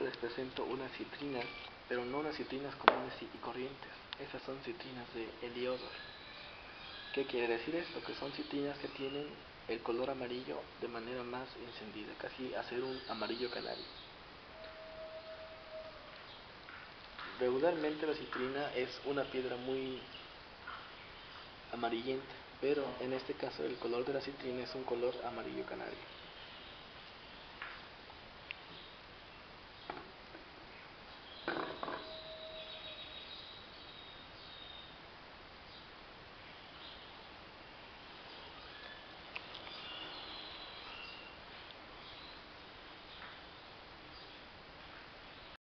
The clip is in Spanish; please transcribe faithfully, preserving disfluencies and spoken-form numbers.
les presento unas citrinas, pero no unas citrinas comunes y corrientes. Esas son citrinas de Heliodor. ¿Qué quiere decir esto? Que son citrinas que tienen el color amarillo de manera más encendida, casi a ser un amarillo canario. Regularmente la citrina es una piedra muy amarillenta, pero en este caso el color de la citrina es un color amarillo canario.